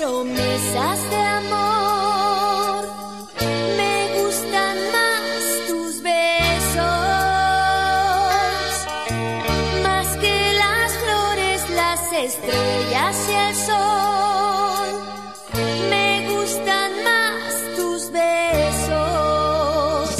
promesas de amor. Me gustan más tus besos, más que las flores, las estrellas y el sol. Me gustan más tus besos.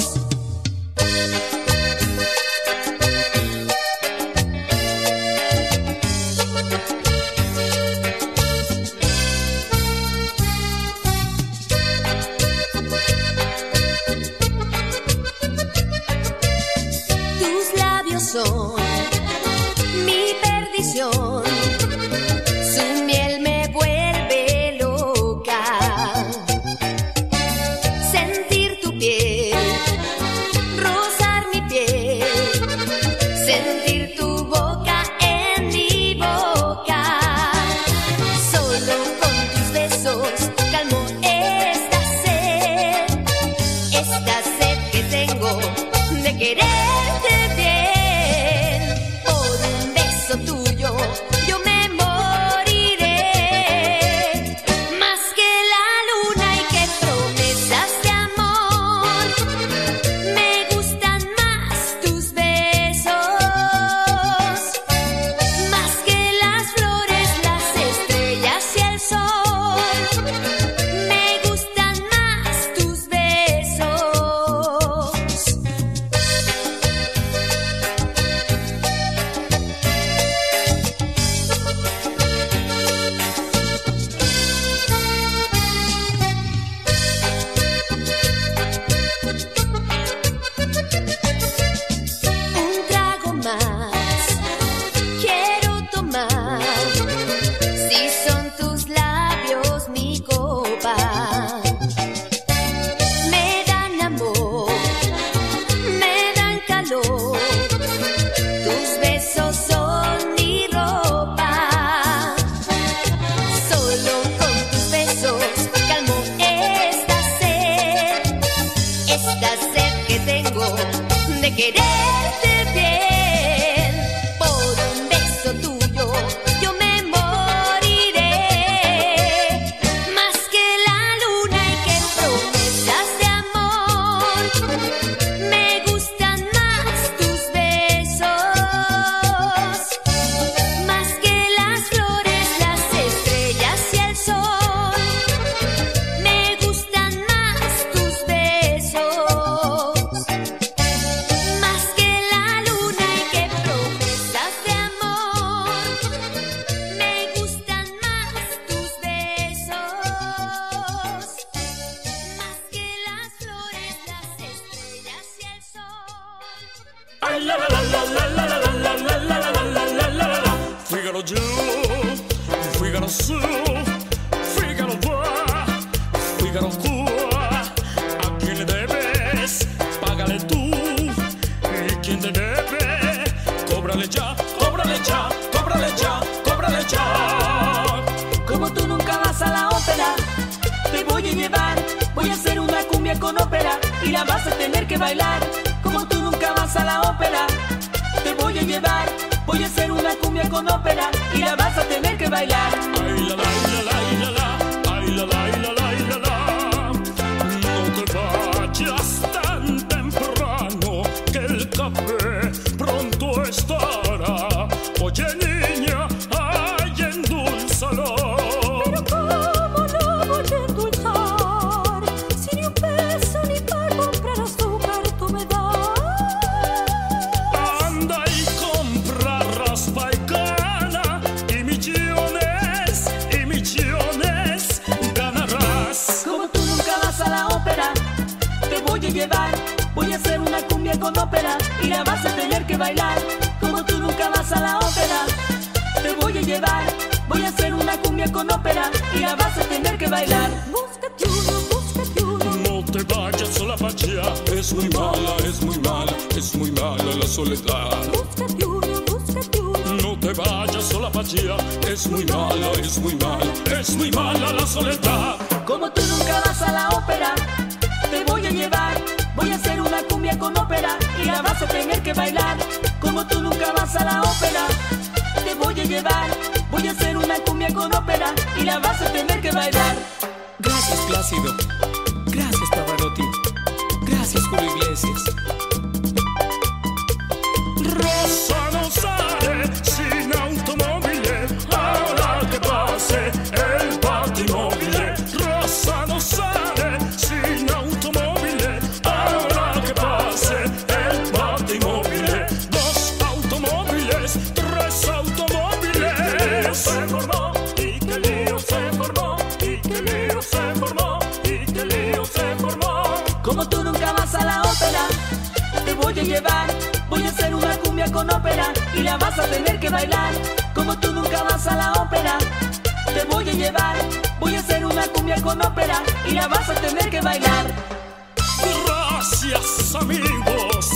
Tus labios son mi perdición, su miel me vuelve loca. Sentir tu piel, rozar mi piel, sentir tu boca en mi boca. Solo con tus besos calmo esta sed que tengo de quererte bien. Por un beso tuyo yo me moriré, más que la luna y que promesas de amor. Me gustan más tus besos, más que las flores, las estrellas y el sol. Me gustan más tus besos. Un trago más quiero tomar, si son tus labios mi copa. Me dan amor, me dan calor, tus besos son mi ropa. Solo con tus besos calmo esta sed que tengo de quererte bien. Por un beso tuyo yo me moriré, más que la luna y que promesas de amor. Me gustan más tus besos, más que las flores, las estrellas y el sol. Me gustan más tus besos, más que la luna y que promesas de amor. Me gustan más tus besos, más que las flores, las estrellas y el sol. Ay, la la la la la la la la la la la la la la la. Figaro giù, Figaro su, Figaro va, Figaro qua. A quien le debes, págale tú. Y quien te debe, cóbrale ya, cóbrale ya, cóbrale ya, cóbrale ya. Como tú nunca vas a la ópera, te voy a llevar. Voy a hacer una cumbia con ópera y la vas a tener que bailar. Como tú nunca vas a la ópera, te voy a llevar. Voy a hacer una cumbia con ópera y la vas a tener que bailar. Ay, la la la la la la, ay, la la la la la la. No te vayas tan temprano, que el café pronto estará. Oye, niña, ay, endulzalo. Pero ¿cómo no voy a endulzar? Si ni un peso ni para comprar azúcar tú me das. Anda y compra raspa y cana, y millones ganarás. Como tú nunca vas a la ópera, te voy a llevar. Voy a hacer una cumbia con ópera y la vas a tener que bailar. Como tú nunca vas a la ópera, te voy a llevar. Voy a hacer una cumbia con ópera y la vas a tener que bailar. Búscate uno, búscate uno. No te vayas sola pa' allá, es muy mala, es muy mala, es muy mala la soledad. Búscate uno, búscate uno. No te vayas sola pa' allá, es muy mala, es muy mala, es muy mala la soledad. Como tú nunca vas a la ópera, te voy a llevar. Voy a hacer una cumbia con ópera y la vas a tener que bailar. Como tú nunca vas a la ópera, te voy a llevar. Voy a hacer una cumbia cumbia con ópera y la vas a tener que bailar. Gracias, Plácido. Gracias, Pavarotti. Gracias, Julio Iglesias. Rosa no sale sin automóvil, ahora que pase el batimóvil. Rosa no sale sin automóvil, ahora que pase el batimóvil. Dos automóviles, tres automóviles. Se formó y qué lío se formó, y qué lío se formó, y qué lío se formó. Como tú nunca vas a la ópera, te voy a llevar. Voy a hacer una cumbia con ópera y la vas a tener que bailar. Como tú nunca vas a la ópera, te voy a llevar. Voy a hacer una cumbia con ópera y la vas a tener que bailar. Gracias, amigos.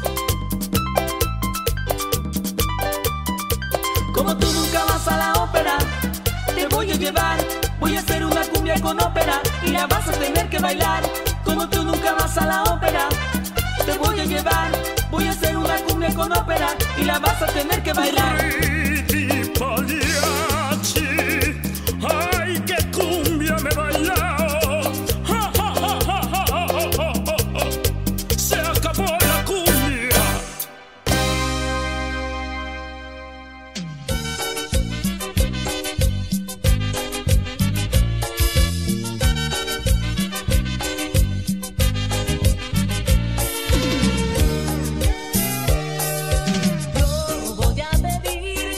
Como tú nunca vas a la ópera, te voy a llevar. Voy a hacer una cumbia con ópera y la vas a tener que bailar. Como tú nunca vas a la ópera, te voy a llevar. Voy a hacer una cumbia con ópera y la vas a tener que bailar. Ridi Pagliacci, ay, qué cumbia me he bailado. Ja, ja, ja, ja, ja, ja, ja, ja, ja. Se acabó la cumbia. Yo voy a pedir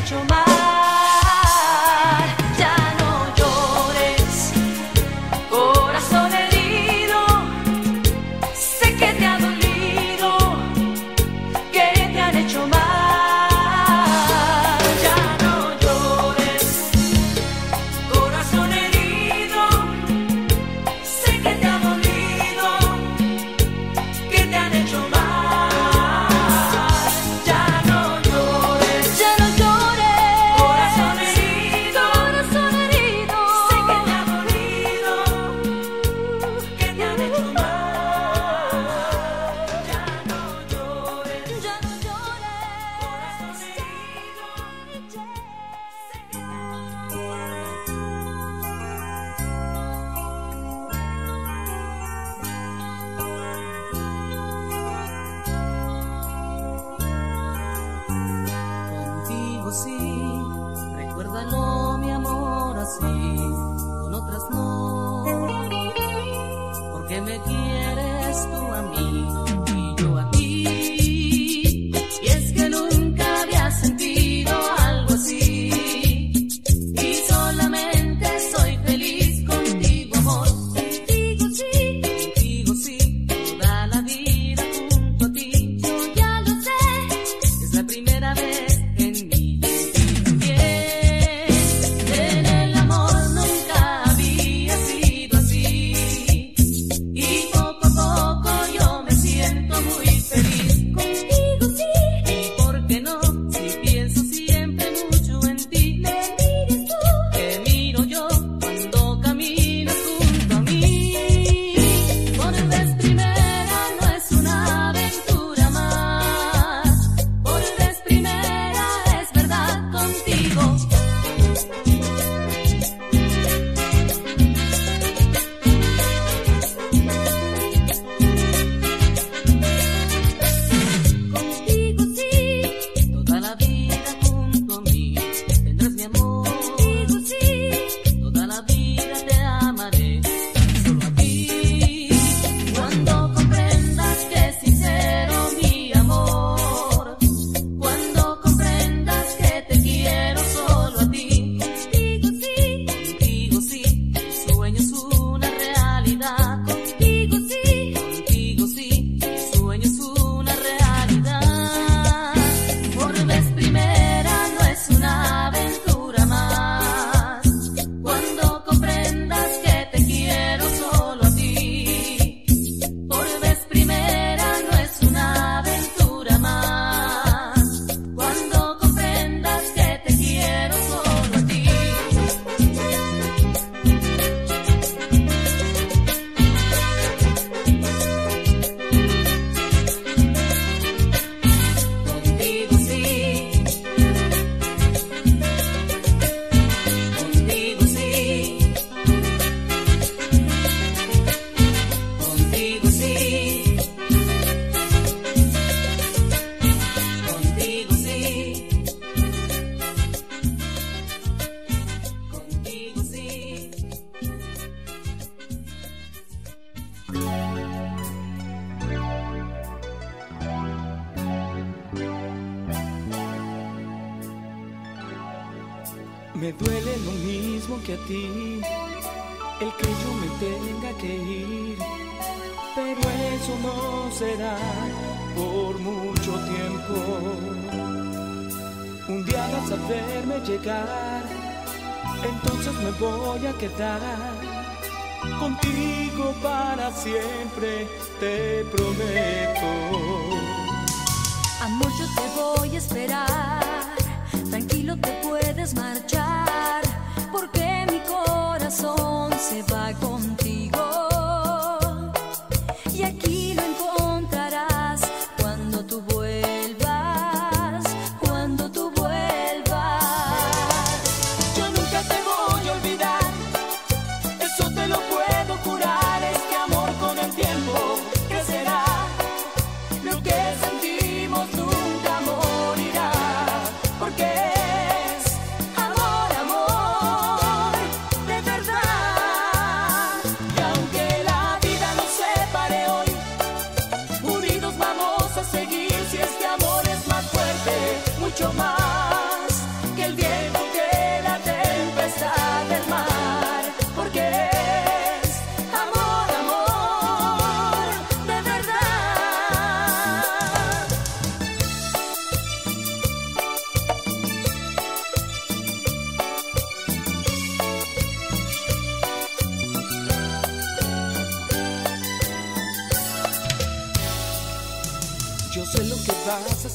hecho mal. Ya no llores, corazón herido. Sé que te ha dolido, que te han hecho mal. Ya no llores, corazón herido. Sé que te ha dolido, que te han hecho mal. Ya no llores, corazón herido. Corazón herido. Sé que te ha dolido, que te han hecho mal. Ya no llores, corazón Contigo sí, recuérdalo mi amor así, con otras no, porque me quieres tú a mí y yo a ti, y es que nunca había sentido algo así, y solamente soy feliz contigo amor, contigo sí, toda la vida junto a ti, yo ya lo sé, es la primera vez en mi vida también. En el amor nunca había sido así, y poco a poco yo me siento muy feliz contigo sí, y por qué no, si pienso siempre mucho en ti, me mires tú, que miro yo cuando caminas junto a mí. Por vez primera no es una aventura más, por vez primera es verdad contigo. Contigo sí, toda la vida junto a mí tendrás mi amor. Contigo sí, toda la vida te amaré, solo a ti. Cuando comprendas que es sincero mi amor, cuando comprendas que te quiero solo a ti. Contigo sí, mi sueño es una realidad. Contigo sí, mi sueño es una realidad. Por vez primera no es una aventura más, cuando comprendas que te quiero solo a ti. Por vez primera no es una aventura más, cuando comprendas que te quiero solo a ti. Contigo sí, contigo sí, contigo sí, contigo sí, contigo sí. Me duele lo mismo que a ti, el que yo me tenga que ir, pero eso no será por mucho tiempo. Un día vas a verme llegar, entonces me voy a quedar contigo para siempre, te prometo. Amor, yo te voy a esperar, tranquilo te puedes marchar, porque mi corazón se va contigo. Y aquí lo encontrarás cuando tú vuelvas, cuando tú vuelvas. Yo nunca te voy a olvidar, eso te lo puedo jurar. Este amor con el tiempo crecerá, lo que sentimos nunca morirá.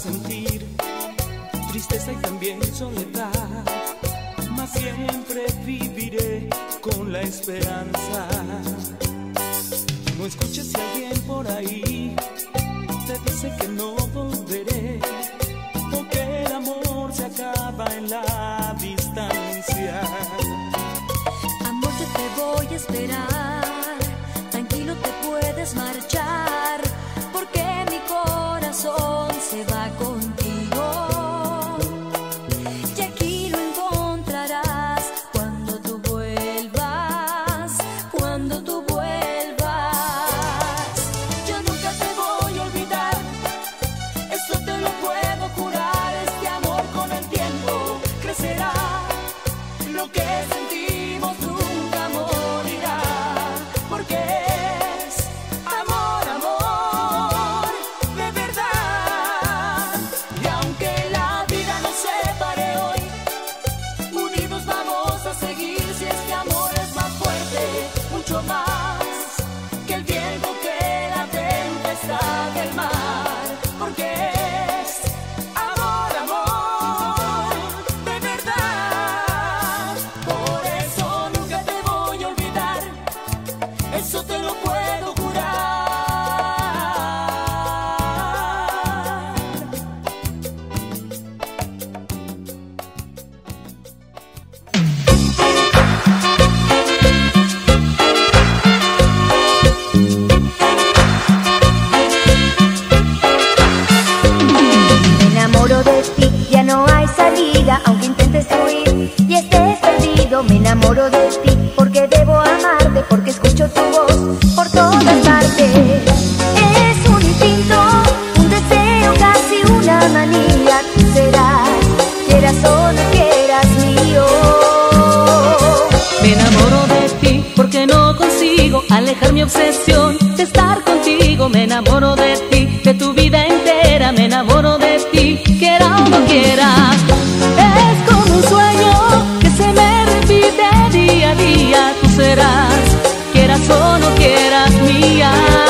sentir tristeza y también soledad, mas siempre viviré con la esperanza. No escuches si alguien por ahí te dice que no volveré, porque el amor se acaba en la distancia. Amor, yo te voy a esperar, tranquilo te puedes marchar, porque mi corazón se va contigo. Y aquí lo encontrarás cuando tú vuelvas, cuando tú vuelvas. Yo nunca te voy a olvidar, eso te lo puedo jurar. Este amor con el tiempo crecerá, lo que sentimos nunca morirá, porque es amor, amor de verdad. Y aunque la vida nos separe hoy, unidos vamos a seguir. Si este amor es más fuerte, mucho más que el viento, que la tempestad del mar, porque es amor, amor de verdad. Por eso nunca te voy a olvidar, eso te lo puedo jurar. Me enamoro de ti, ya no hay salida, aunque intentes huir y estés perdido. Me enamoro de ti porque debo amarte, porque escucho tu voz por todas partes. Es un instinto, un deseo, casi una manía. Tú serás, quieras o no quieras, mío. Me enamoro de ti porque no consigo alejar mi obsesión de estar contigo. Me enamoro de ti, de tu vida entera. Me enamoro de ti, quiera o no quiera. Es como un sueño que se me repite día a día. Tú serás, quieras o no quieras, mía.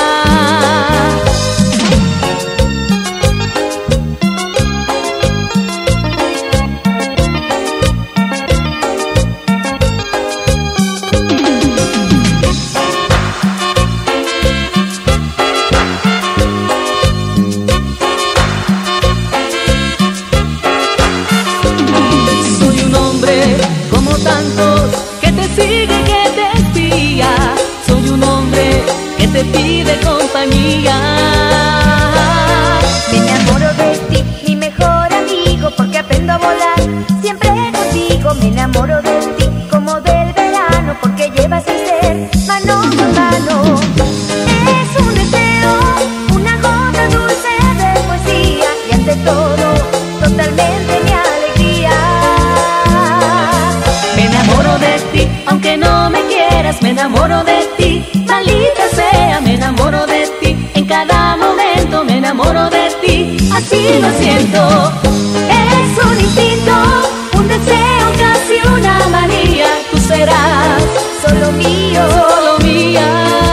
Soy un hombre como tantos que te sigue, que te espía. Soy un hombre que te pide compañía. Me enamoro de ti, mi mejor amigo, porque aprendo a volar siempre contigo. Me enamoro de ti como del verano, porque llevas mi ser mano con mano. Es un deseo, una gota dulce de poesía, y ante todo, totalmente mi alegría. Me enamoro de ti, aunque no me quieras. Me enamoro de ti, maldita sea. Me enamoro de ti, en cada momento. Me enamoro de ti, así lo siento. Es un instinto, un deseo, casi una manía. Tú serás Solo mío. solo mía.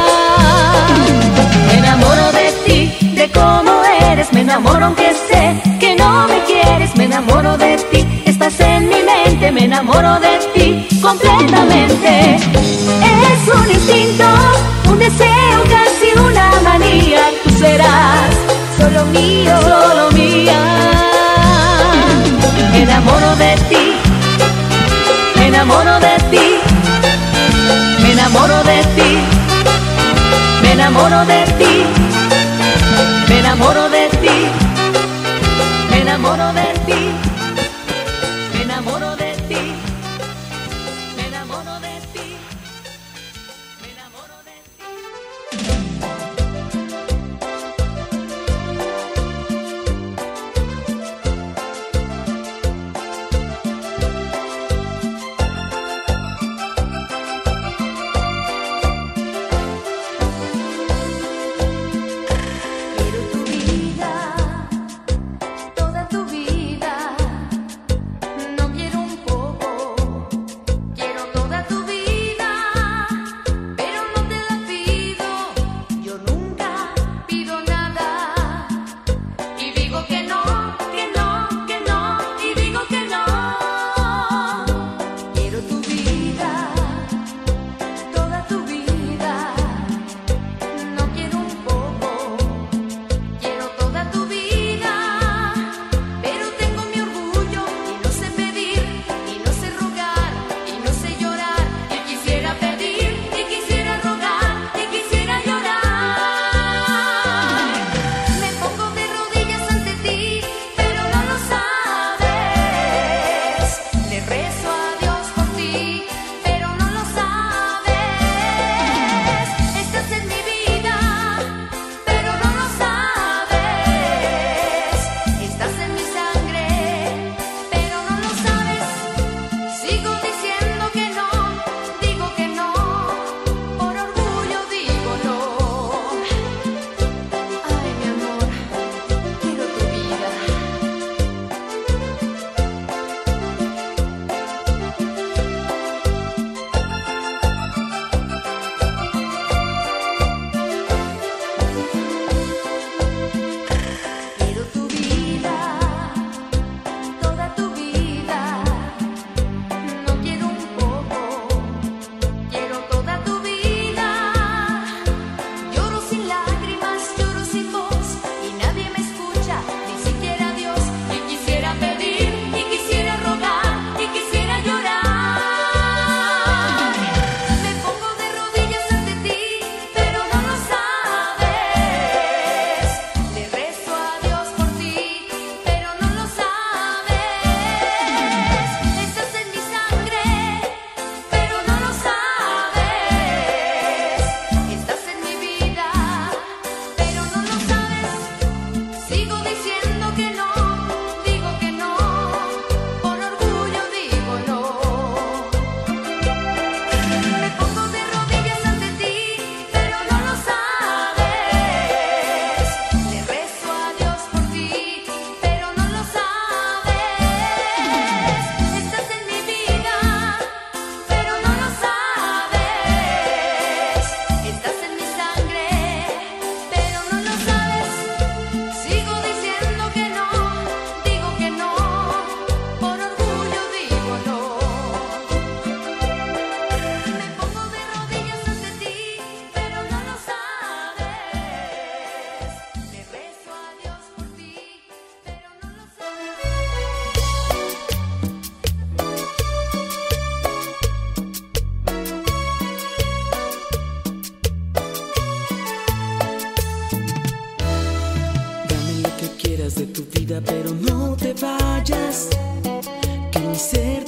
Me enamoro de ti, de cómo eres. Me enamoro aunque sé que no me quieres. Me enamoro de ti, estás en mi mente. Me enamoro de ti completamente. Es un instinto, un deseo, casi una manía. Tú serás Solo mío. solo mía. Me enamoro de ti, me enamoro de ti, me enamoro de ti, me enamoro de ti, me enamoro de ti, me enamoro de ti, me enamoro de ti, me enamoro de ti, me enamoro de ti. Quiero tu vida, toda tu vida.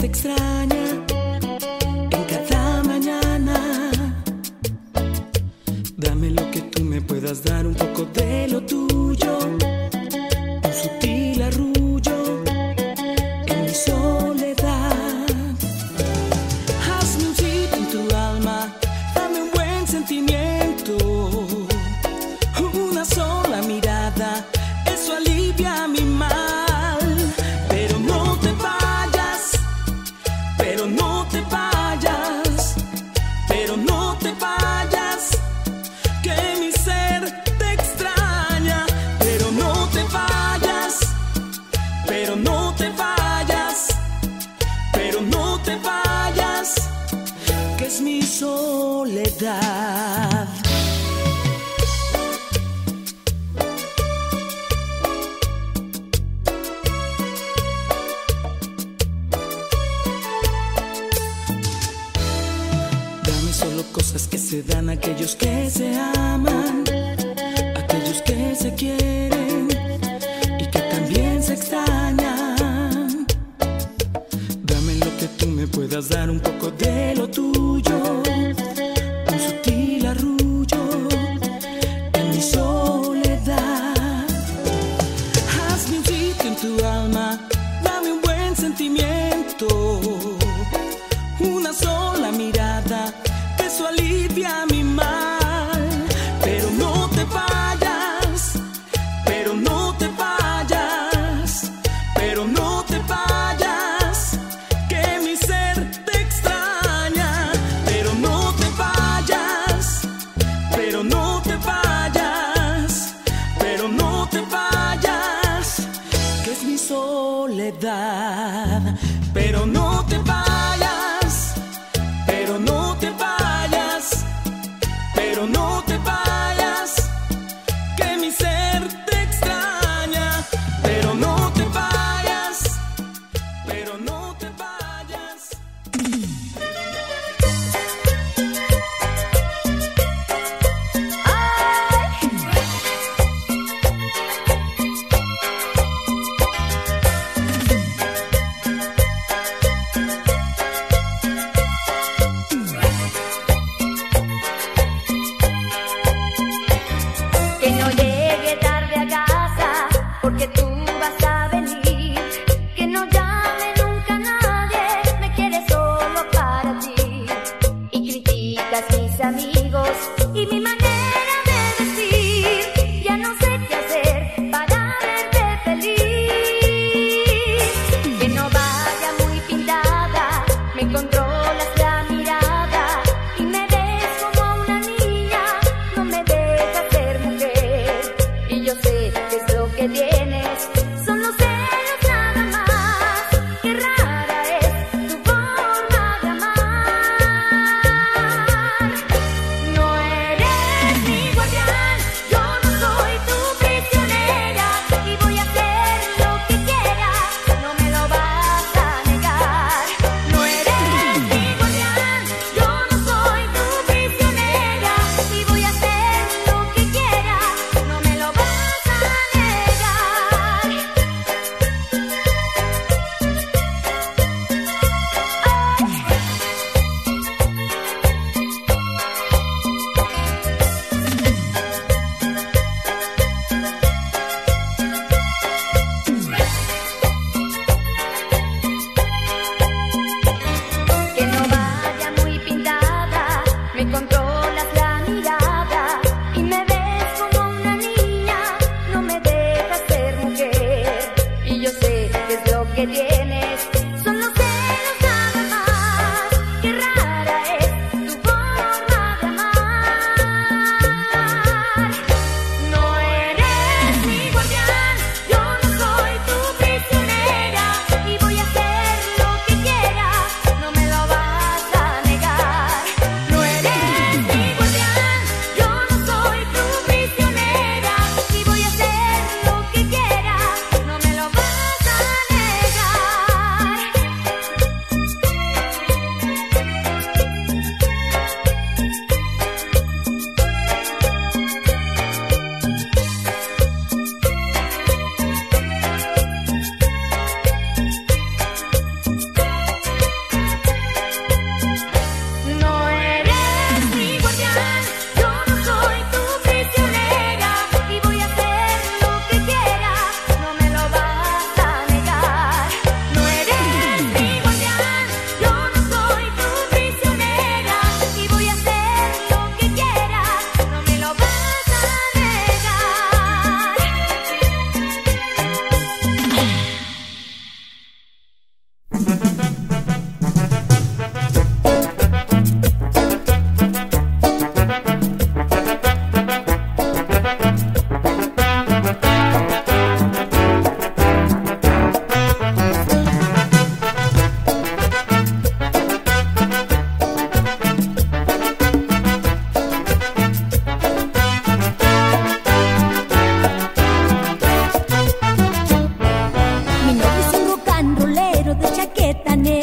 te extraña en cada mañana. Dame lo que tú me puedas dar, un poco de lo tuyo, un sutil arrullo en mi soledad. Hazme un sitio en tu alma, dame un buen sentimiento, una sola mirada, eso alivia mi mal. Pero no te vayas, pero no te vayas, pero no te vayas, que mi ser te extraña. Pero no te vayas, pero no te vayas, pero no te vayas, que es mi soledad. Solo cosas que se dan a aquellos que se aman, aquellos que se quieren y que también se extrañan. Dame lo que tú me puedas dar, un poco de lo tuyo, un sutil arrullo en mi soledad. Hazme un sitio en tu alma, dame un buen sentimiento, una sola mirada, eso alivia mi mal. Pero no te vayas, pero no te vayas, pero no te vayas, que mi ser te extraña. Pero no te vayas, pero no te vayas, pero no te vayas, que es mi soledad. Pero no te vayas,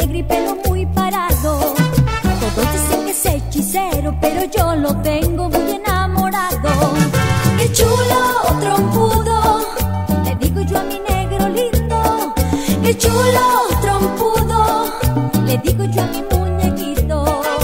negro y pelo muy parado. Todos dicen que es hechicero, pero yo lo tengo muy enamorado. ¡Qué chulo, trompudo! Le digo yo a mi negro lindo. ¡Qué chulo, trompudo! Le digo yo a mi muñequito.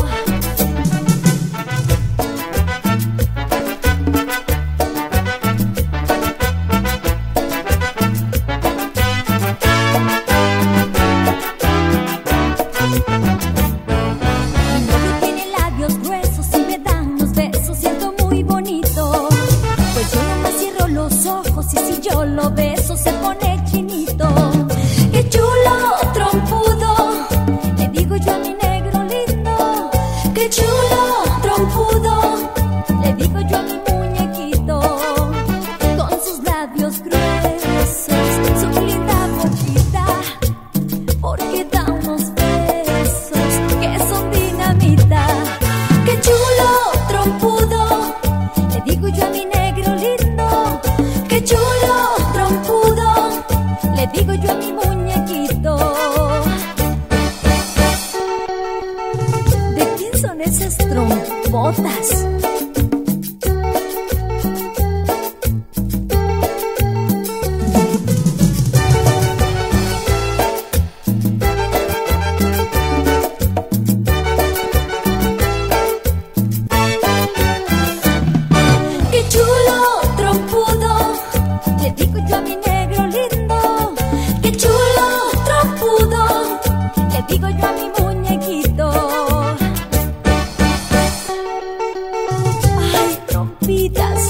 Y si yo lo beso se pone chinito. ¡Qué chulo, trompudo! Le digo yo a mi negro lindo. ¡Qué chulo, trompudo! Le digo yo a mi muñequito. Con sus labios gruesos, su linda boquita, porque da unos besos que son dinamita. ¡Qué chulo, trompudo! Le digo yo a mi negro lindo. ¡Qué chulo, trompudo! Le digo yo a mi muñequito. ¿De quién son esas trompotas? ¡Qué chulo, trompudo! Le digo yo a mi negro lindo. ¡Qué chulo, trompudo! Le digo yo a mi muñequito. ¡Ay, trompitas!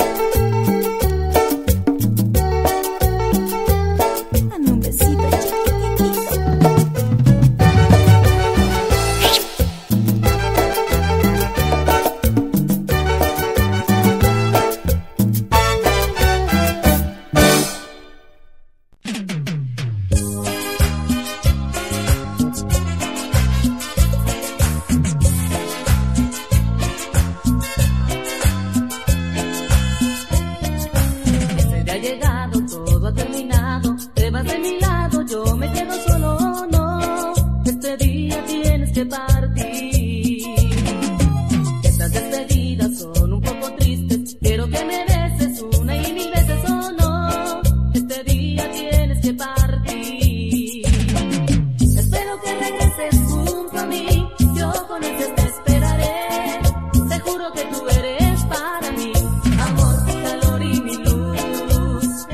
Dame un besito chiquitito. Ha llegado, todo ha terminado. Te vas de mi lado, yo me quedo solo. No, este día tienes que partir. Estas despedidas son un poco tristes. Quiero que me beses una y mil veces. Oh no, este día tienes que partir. Espero que regreses junto a mí. Yo con ansias te esperaré. Te juro que tú eres para mí amor, calor y mi luz.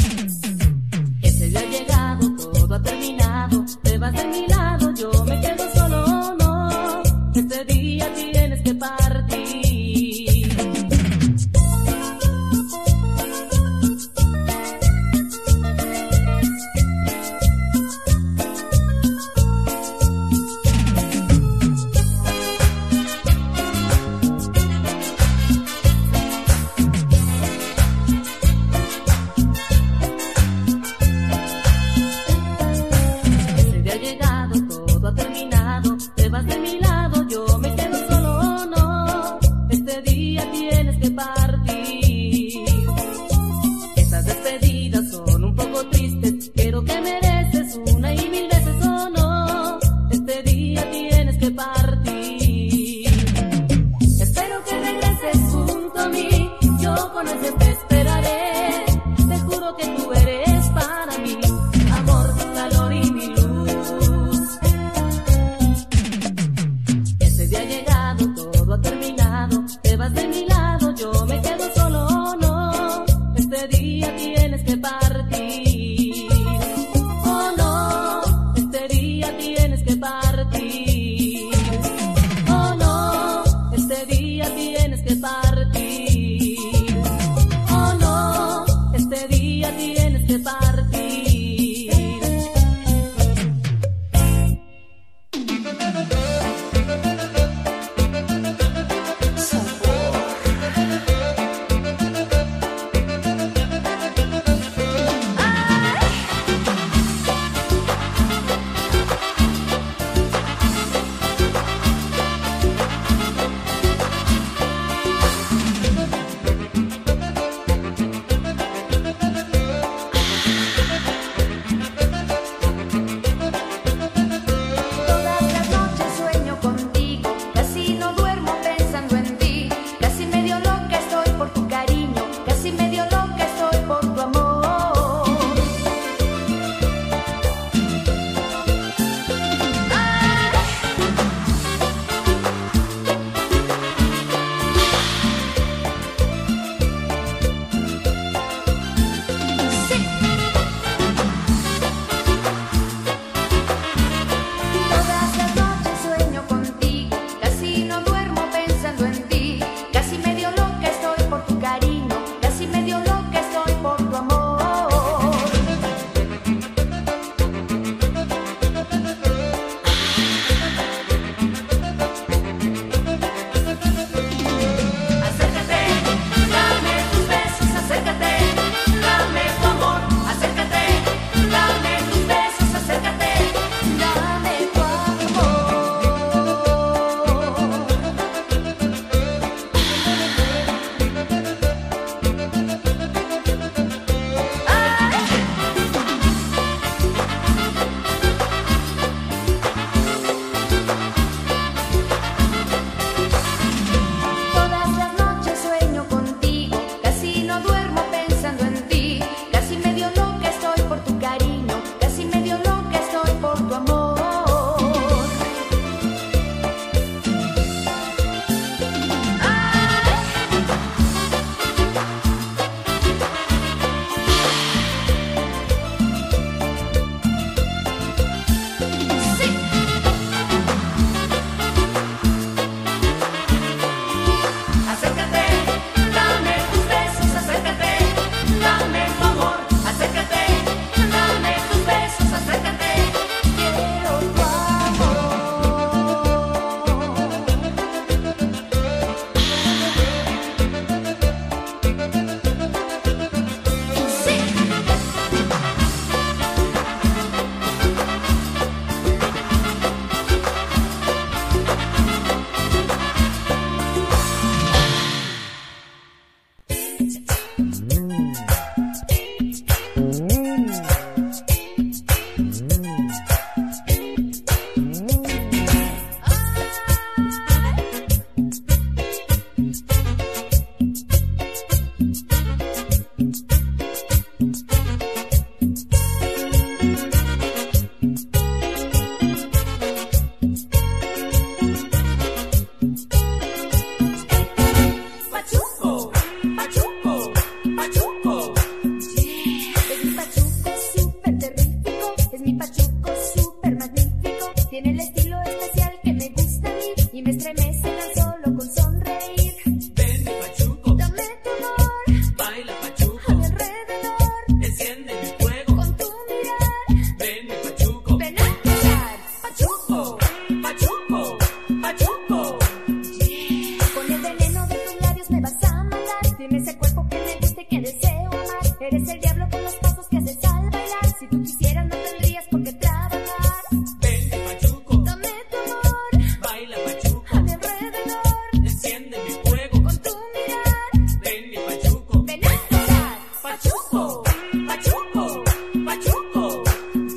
Ese día ha llegado, todo ha terminado. Te vas de mi lado, yo me quedo Tiene el estilo especial que me gusta a mí y me estremece tan solo con sonreír. Ven mi pachuco, Dame tu amor baila pachuco, a mi alrededor, enciende mi fuego. con tu mirar. Ven mi pachuco, Ven a bailar, pachuco, pachuco, pachuco. con el veneno de tus labios me vas a matar. Tienes el cuerpo que me gusta y que deseo amar. Eres el diablo con los pasos que haces al bailar. Si tú quisieras no tendrías por qué trabajar. Ven mi pachuco, Dame tu amor baila pachuco, a mi alrededor, enciende mi fuego. con tu mirar. Ven mi pachuco, Ven a bailar, pachuco, pachuco, pachuco.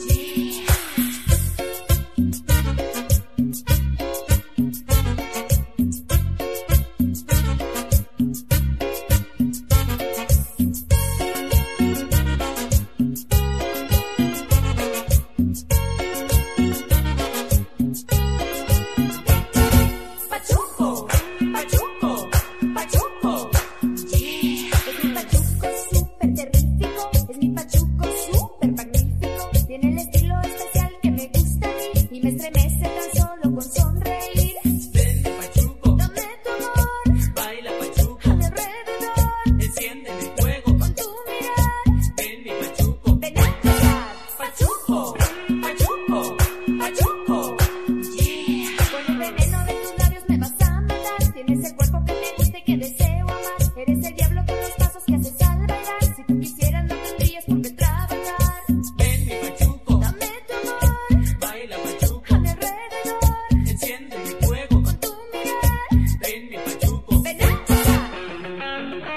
Pachuco, pachuco, pachuco. Es mi pachuco súper terrífico, es mi pachuco súper magnífico. Tiene el estilo especial que me gusta a mí y me estremece tan solo con sonreír. Ven mi pachuco, Dame tu amor baila pachuco, a mi alrededor, enciende mi fuego. con tu mirar. Ven mi pachuco, Ven a bailar, pachuco, pachuco, pachuco. con el veneno de tus labios me vas a matar. Tienes el cuerpo que me gusta y que deseo amar. Eres el diablo con los pasos que haces al bailar. Si tú quisieras no tendrías por qué trabajar. Ven mi pachuco, Dame tu amor baila pachuco, a mi alrededor, enciende mi fuego. con tu mirar. Ven mi pachuco, Ven a bailar.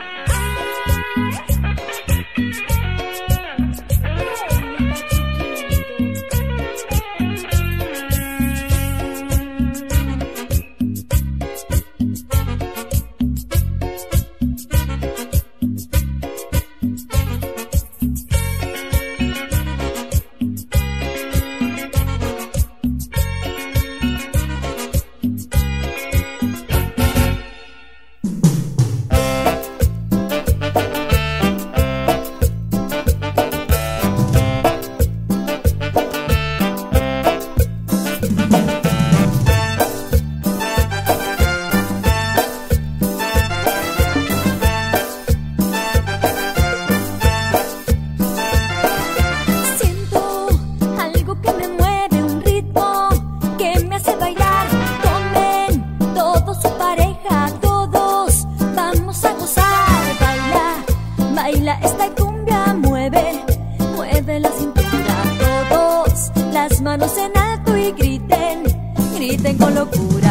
Siento algo que me mueve, un ritmo que me hace bailar. Tomen todos su pareja, todos vamos a gozar. Baila, baila esta cumbia, mueve, mueve la cintura. Todos las manos en alto y griten, griten con locura.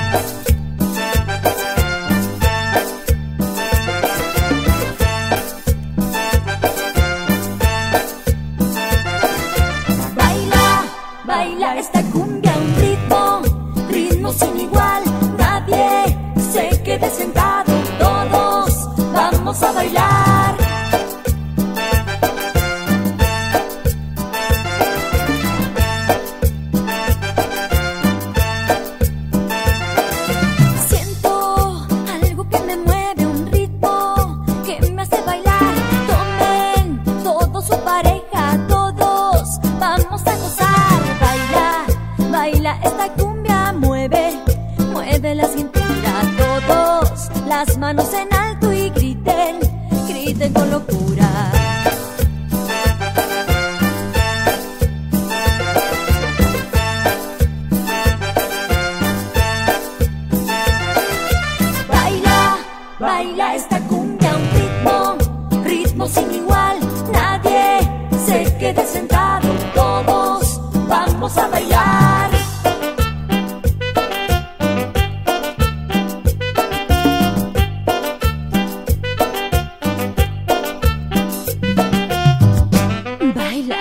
Baila, baila esta cumbia, un ritmo, ritmo sin igual. Nadie se quede sentado, todos vamos a bailar. Siento algo que me mueve, un ritmo que me hace bailar. Tomen todos su pareja, todos vamos a gozar. Baila, baila esta cumbia, mueve, mueve la cintura. Todos las manos en alto y griten, griten con locura. Baila, baila esta cumbia, un ritmo, ritmo sin igual. Nadie se quede sentado, todos vamos a bailar. Baila.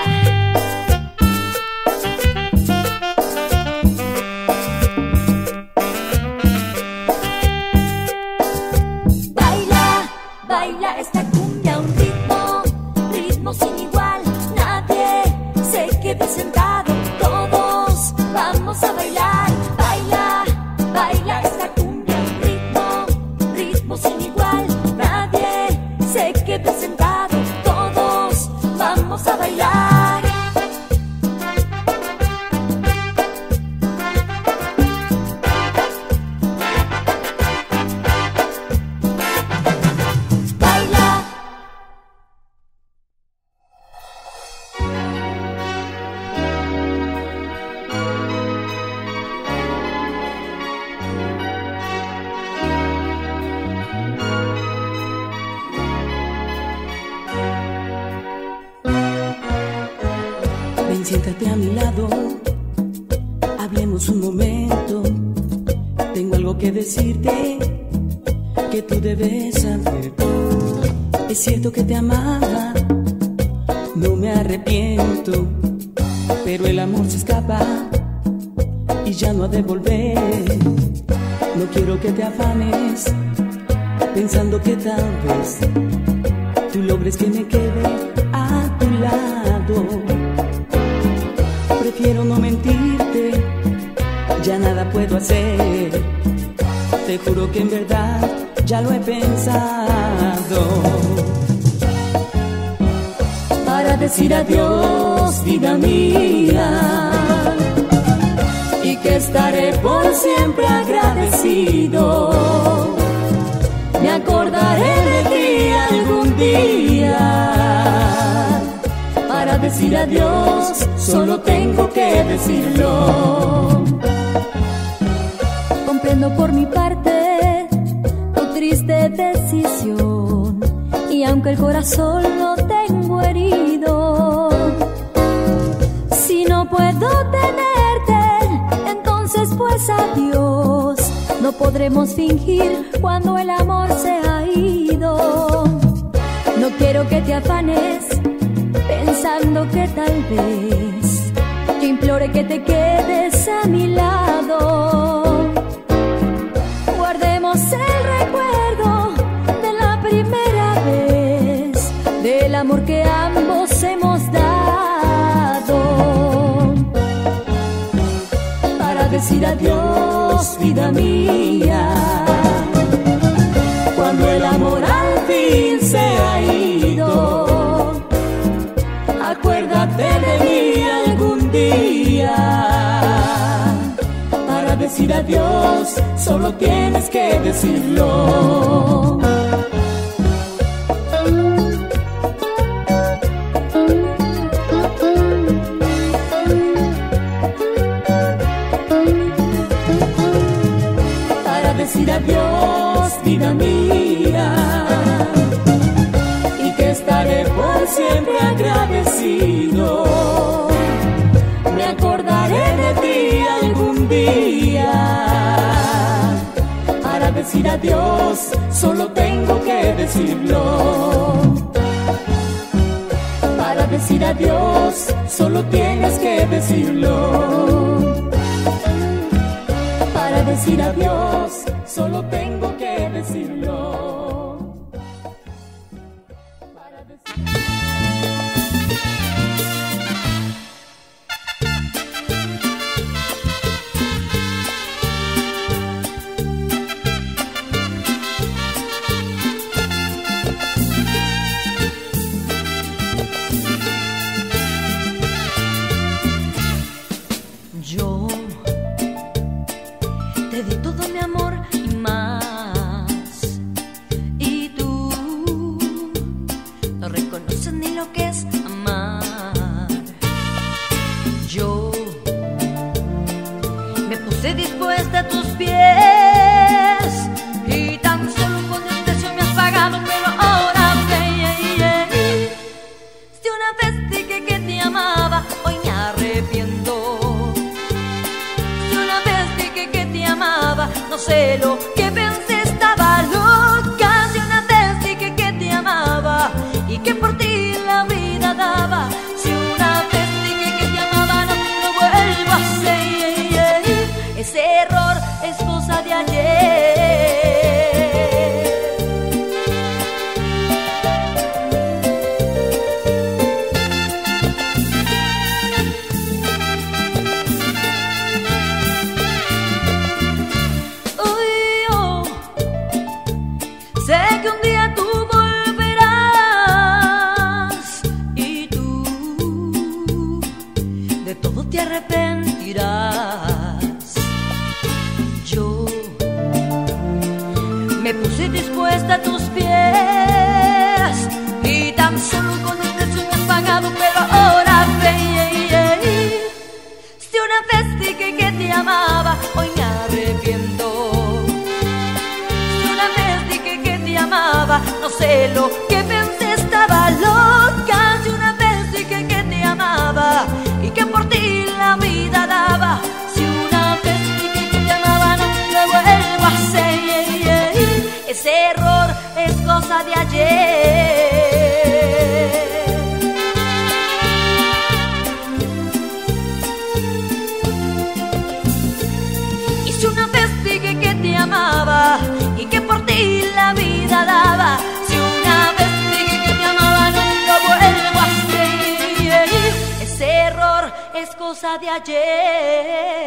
Baila, baila esta cumbia, un ritmo, ritmo sin igual. Nadie se quede sentado, todos vamos a bailar. Baila, baila esta cumbia, un ritmo, ritmo sin igual. Nadie se quede sentado, todos vamos a bailar. Hablemos un momento, tengo algo que decirte, que tú debes saber. Es cierto que te amaba, no me arrepiento, pero el amor se escapa y ya no ha de volver. No quiero que te afanes, pensando que tal vez tú logres que me quede a tu lado. Prefiero no mentirte, ya nada puedo hacer. Te juro que en verdad ya lo he pensado. Para decir adiós, vida mía, y que estaré por siempre agradecido. Me acordaré de ti algún día. Para decir adiós, solo tengo que decirlo. Comprendo por mi parte tu triste decisión, y aunque el corazón lo tengo herido, si no puedo tenerte, entonces pues adiós. No podremos fingir cuando el amor se ha ido. No quiero que te afanes pensando que tal vez yo implore que te quedes a mi lado. Guardemos el recuerdo de la primera vez, del amor que ambos hemos dado. Para decir adiós, vida mía, cuando el amor al fin se ha ido, acuérdate de mí algún día. Para decir adiós, solo tienes que decirlo. Para decir adiós, vida mía, y que estaré por siempre agradecido. Me acordaré de ti algún día. Para decir adiós, solo tengo que decirlo. Para decir adiós, solo tienes que decirlo. Para decir adiós, solo tengo que decirlo. Para decir... Yo te di todo mi amor y más, y tú no reconoces ni lo que es amar. Yo me puse dispuesta a tus pies, y tan solo con el precio me has pagado, pero ahora si una vez dije que te amaba, hoy me arrepiento. No sé lo que pensé, estaba loca. Si una vez dije que te amaba y que por ti la vida daba. Si una vez dije que te amaba, no te lo vuelvo a hacer. Ese error es cosa de ayer. Sé que un día tú volverás y tú de todo te arrepentirás. Yo me puse dispuesta a tus pies, y tan solo con el precio me has pagado, pero ahora si una vez dije que te amaba, hoy me arrepiento. No sé lo que pensé, estaba loca. Si una vez dije que te amaba y que por ti la vida daba. Si una cosa de ayer. Y si una vez dije que te amaba y que por ti la vida daba, si una vez dije que te amaba, no lo vuelvo a hacer. Ese error es cosa de ayer.